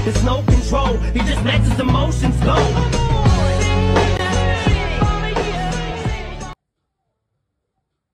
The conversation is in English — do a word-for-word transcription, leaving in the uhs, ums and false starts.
there's no control. He just lets his emotions go.